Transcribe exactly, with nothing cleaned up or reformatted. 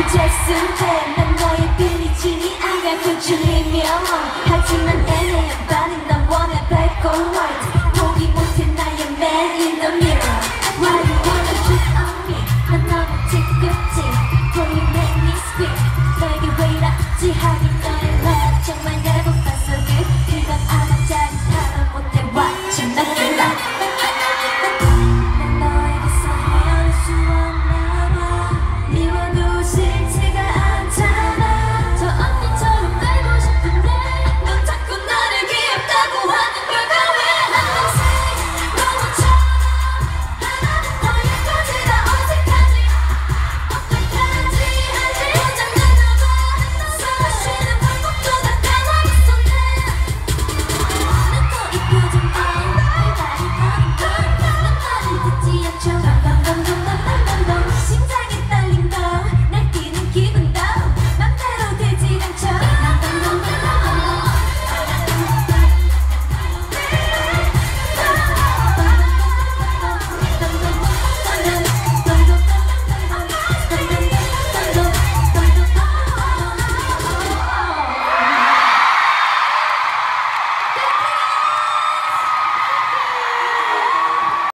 됐을 때 난 너의 빌리진이 아니야 그중이며 하지만 애매한 반응 난 원해 black or white 포기 못해 나의 man in the mirror